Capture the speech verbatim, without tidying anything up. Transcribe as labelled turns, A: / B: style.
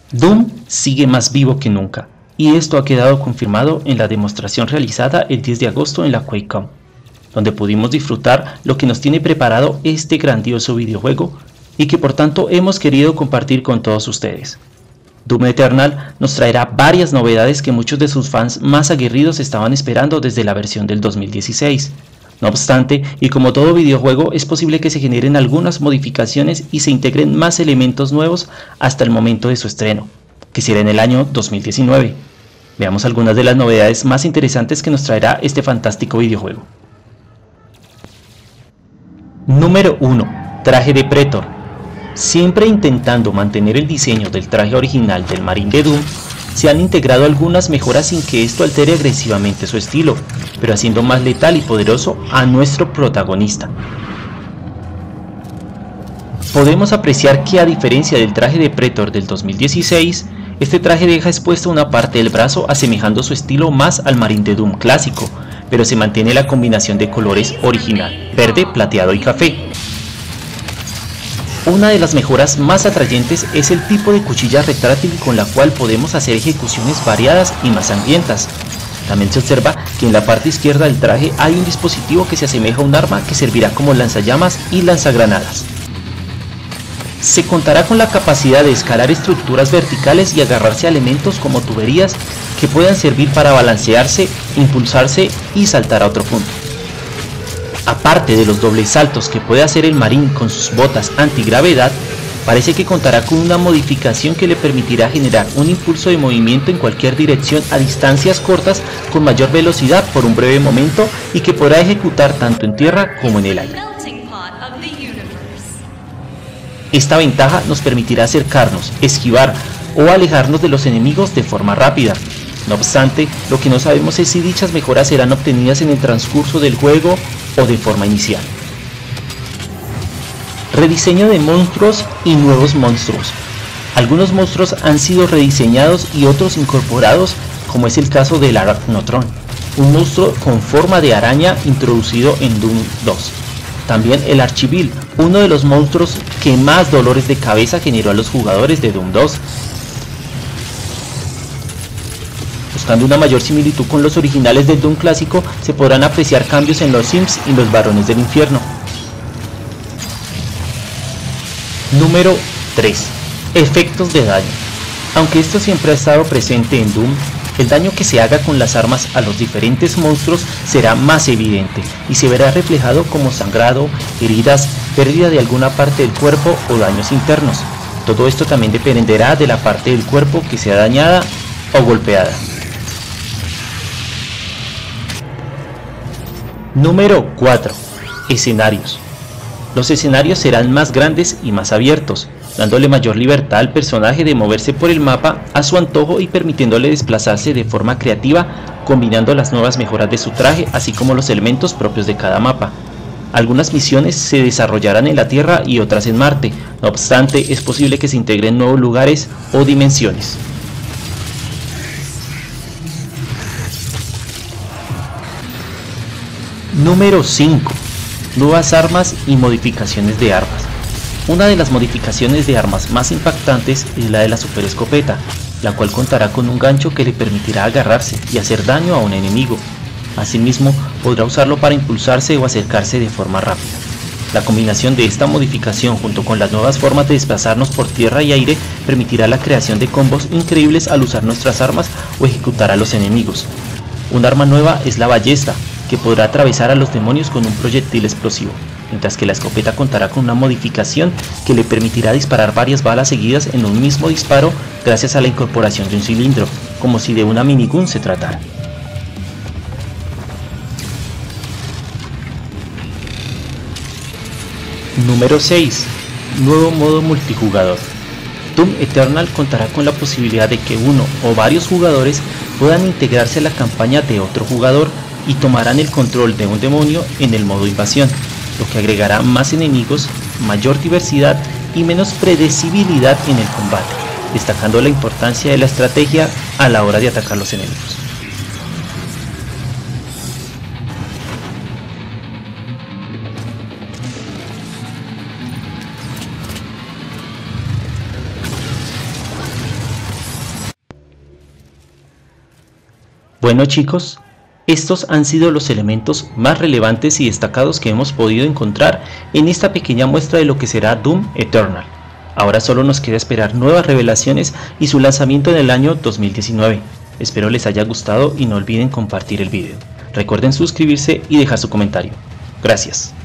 A: Doom sigue más vivo que nunca, y esto ha quedado confirmado en la demostración realizada el diez de agosto en la QuakeCon, donde pudimos disfrutar lo que nos tiene preparado este grandioso videojuego y que por tanto hemos querido compartir con todos ustedes. Doom Eternal nos traerá varias novedades que muchos de sus fans más aguerridos estaban esperando desde la versión del dos mil dieciséis. No obstante, y como todo videojuego, es posible que se generen algunas modificaciones y se integren más elementos nuevos hasta el momento de su estreno, que será en el año dos mil diecinueve. Veamos algunas de las novedades más interesantes que nos traerá este fantástico videojuego. Número uno. Traje de Pretor. Siempre intentando mantener el diseño del traje original del Marine de Doom, se han integrado algunas mejoras sin que esto altere agresivamente su estilo, pero haciendo más letal y poderoso a nuestro protagonista. Podemos apreciar que, a diferencia del traje de Pretor del dos mil dieciséis, este traje deja expuesta una parte del brazo asemejando su estilo más al Marine de Doom clásico, pero se mantiene la combinación de colores original, verde, plateado y café. Una de las mejoras más atrayentes es el tipo de cuchilla retráctil con la cual podemos hacer ejecuciones variadas y más sangrientas. También se observa que en la parte izquierda del traje hay un dispositivo que se asemeja a un arma que servirá como lanzallamas y lanzagranadas. Se contará con la capacidad de escalar estructuras verticales y agarrarse a elementos como tuberías que puedan servir para balancearse, impulsarse y saltar a otro punto. Aparte de los dobles saltos que puede hacer el Marine con sus botas antigravedad, parece que contará con una modificación que le permitirá generar un impulso de movimiento en cualquier dirección a distancias cortas con mayor velocidad por un breve momento y que podrá ejecutar tanto en tierra como en el aire. Esta ventaja nos permitirá acercarnos, esquivar o alejarnos de los enemigos de forma rápida. No obstante, lo que no sabemos es si dichas mejoras serán obtenidas en el transcurso del juego o de forma inicial. Rediseño de monstruos y nuevos monstruos. Algunos monstruos han sido rediseñados y otros incorporados, como es el caso del Arachnotron, un monstruo con forma de araña introducido en Doom dos. También el Archivil, uno de los monstruos que más dolores de cabeza generó a los jugadores de Doom dos. Buscando una mayor similitud con los originales del Doom clásico, se podrán apreciar cambios en los Imps y los Varones del Infierno. Número tres. Efectos de daño. Aunque esto siempre ha estado presente en Doom, el daño que se haga con las armas a los diferentes monstruos será más evidente y se verá reflejado como sangrado, heridas, pérdida de alguna parte del cuerpo o daños internos. Todo esto también dependerá de la parte del cuerpo que sea dañada o golpeada. Número cuatro. Escenarios. Los escenarios serán más grandes y más abiertos, dándole mayor libertad al personaje de moverse por el mapa a su antojo y permitiéndole desplazarse de forma creativa, combinando las nuevas mejoras de su traje así como los elementos propios de cada mapa. Algunas misiones se desarrollarán en la Tierra y otras en Marte, no obstante es posible que se integren nuevos lugares o dimensiones. Número cinco. Nuevas armas y modificaciones de armas. Una de las modificaciones de armas más impactantes es la de la super escopeta, la cual contará con un gancho que le permitirá agarrarse y hacer daño a un enemigo. Asimismo, podrá usarlo para impulsarse o acercarse de forma rápida. La combinación de esta modificación junto con las nuevas formas de desplazarnos por tierra y aire permitirá la creación de combos increíbles al usar nuestras armas o ejecutar a los enemigos. Un arma nueva es la ballesta, que podrá atravesar a los demonios con un proyectil explosivo, mientras que la escopeta contará con una modificación que le permitirá disparar varias balas seguidas en un mismo disparo gracias a la incorporación de un cilindro, como si de una minigun se tratara. Número seis. Nuevo modo multijugador. Doom Eternal contará con la posibilidad de que uno o varios jugadores puedan integrarse a la campaña de otro jugador y tomarán el control de un demonio en el modo invasión, lo que agregará más enemigos, mayor diversidad y menos predecibilidad en el combate, destacando la importancia de la estrategia a la hora de atacar los enemigos. Bueno chicos, estos han sido los elementos más relevantes y destacados que hemos podido encontrar en esta pequeña muestra de lo que será Doom Eternal. Ahora solo nos queda esperar nuevas revelaciones y su lanzamiento en el año dos mil diecinueve. Espero les haya gustado y no olviden compartir el video. Recuerden suscribirse y dejar su comentario. Gracias.